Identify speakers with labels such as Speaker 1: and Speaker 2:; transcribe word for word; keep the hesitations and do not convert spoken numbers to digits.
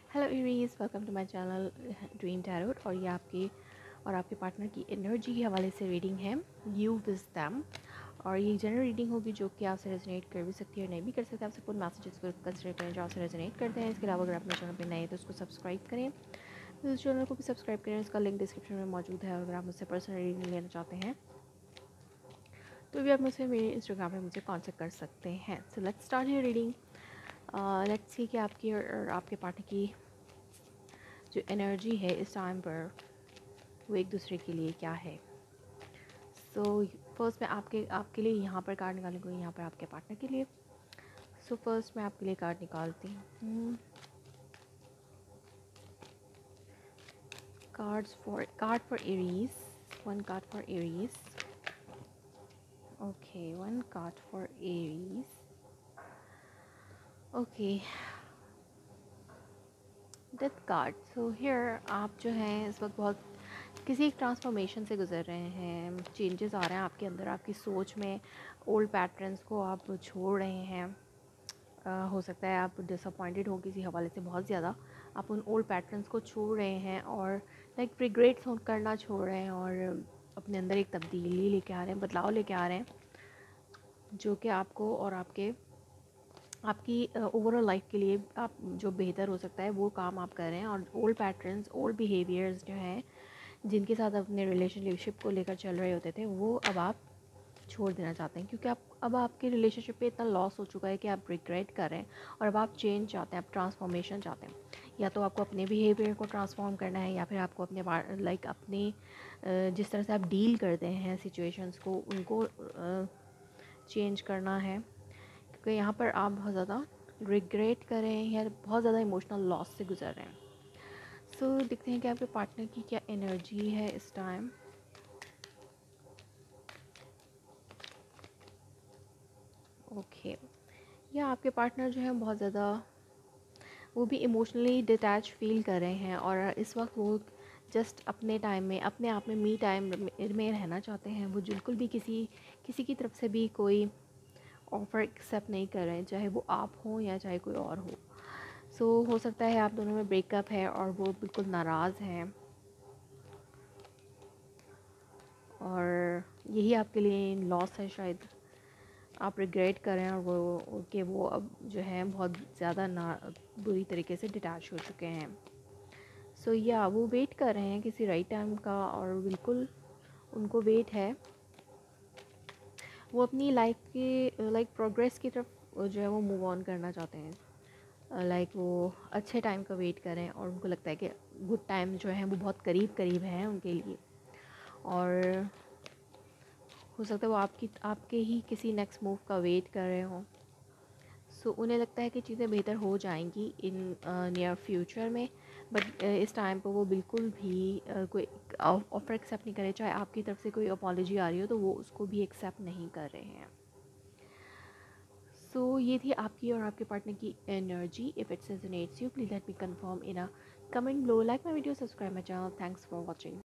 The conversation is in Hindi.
Speaker 1: Hello Aries, welcome to my channel dream tarot. और ये आपके और आपके पार्टनर की एनर्जी के हवाले से रीडिंग है, यू विज दैम। और ये जनरल रीडिंग होगी जो कि आपसे रेजोनेट कर भी सकती है और नहीं भी कर सकते। आप सपोर्ट मैसेजेस को कंसिडर करें जो आपसे रेजोनेट करते हैं। इसके अलावा अगर अपने चैनल पर नए हैं तो उसको सब्सक्राइब करें, इस चैनल को भी सब्सक्राइब करें। इसका लिंक डिस्क्रिप्शन में मौजूद है। और अगर आप मुझसे पर्सनल रीडिंग लेना चाहते हैं तो भी आप मुझसे मेरे इंस्टाग्राम पर मुझे कॉन्टेक्ट कर सकते हैं। So let's start your reading. Let's see कि आपकी और आपके पार्टनर की जो एनर्जी है इस टाइम पर वो एक दूसरे के लिए क्या है। सो so, फर्स्ट मैं आपके आपके लिए यहाँ पर कार्ड निकालूंगी, यहाँ पर आपके पार्टनर के लिए। सो so, फर्स्ट मैं आपके लिए कार्ड निकालती हूँ। Cards for card for Aries, one card for Aries. Okay, one card for Aries. Okay, death card. So here आप जो हैं इस वक्त बहुत किसी एक ट्रांसफॉर्मेशन से गुजर रहे हैं। चेंजेस आ रहे हैं आपके अंदर, आपकी सोच में। ओल्ड पैटर्न्स को आप छोड़ रहे हैं। uh, हो सकता है आप डिसअपॉइंटेड हो किसी हवाले से बहुत ज़्यादा। आप उन ओल्ड पैटर्न्स को छोड़ रहे हैं और लाइक रिग्रेट्स करना छोड़ रहे हैं और अपने अंदर एक तब्दीली लेके आ रहे हैं, बदलाव लेके आ रहे हैं जो कि आपको और आपके आपकी ओवरऑल uh, लाइफ के लिए आप जो बेहतर हो सकता है वो काम आप कर रहे हैं। और ओल्ड पैटर्न्स, ओल्ड बिहेवियर्स जो हैं जिनके साथ अपने रिलेशनशिप को लेकर चल रहे होते थे वो अब आप छोड़ देना चाहते हैं, क्योंकि आप अब आपके रिलेशनशिप पे इतना लॉस हो चुका है कि आप रिग्रेट कर रहे हैं और अब आप चेंज चाहते हैं, आप ट्रांसफॉर्मेशन चाहते हैं। या तो आपको अपने बिहेवियर को ट्रांसफॉर्म करना है या फिर आपको अपने लाइक अपने जिस तरह से आप डील करते हैं सिचुएशंस को उनको चेंज करना है, क्योंकि यहाँ पर आप बहुत ज़्यादा रिग्रेट कर रहे हैं या बहुत ज़्यादा इमोशनल लॉस से गुजर रहे हैं। सो so, देखते हैं कि आपके पार्टनर की क्या एनर्जी है इस टाइम। ओके, या आपके पार्टनर जो है बहुत ज़्यादा वो भी इमोशनली डिटैच फील कर रहे हैं और इस वक्त वो जस्ट अपने टाइम में, अपने आप में, मी टाइम में रहना चाहते हैं। वो बिल्कुल भी किसी किसी की तरफ से भी कोई ऑफ़र एक्सेप्ट नहीं कर रहे हैं, चाहे वो आप हों या चाहे कोई और हो। सो so, हो सकता है आप दोनों में ब्रेकअप है और वो बिल्कुल नाराज़ हैं और यही आपके लिए लॉस है। शायद आप रिग्रेट करें और वो कि वो अब जो है बहुत ज़्यादा ना बुरी तरीके से डिटैच हो चुके हैं। सो so, या वो वेट कर रहे हैं किसी राइट टाइम का और बिल्कुल उनको वेट है। वो अपनी लाइफ की लाइक प्रोग्रेस की तरफ जो है वो मूव ऑन करना चाहते हैं। लाइक वो अच्छे टाइम का वेट करें और उनको लगता है कि गुड टाइम जो है वो बहुत करीब करीब है उनके लिए। और हो सकता है वो आपकी आपके ही किसी नेक्स्ट मूव का वेट कर रहे हों। सो so, उन्हें लगता है कि चीज़ें बेहतर हो जाएंगी इन नियर फ्यूचर में, बट uh, इस टाइम पर वो बिल्कुल भी uh, कोई ऑफ़र एक्सेप्ट नहीं करे। चाहे आपकी तरफ से कोई अपॉलॉजी आ रही हो तो वो उसको भी एक्सेप्ट नहीं कर रहे हैं। सो so, ये थी आपकी और आपके पार्टनर की energy. If it's resonates you please let me confirm in a comment below. Like my video, subscribe my channel. Thanks for watching.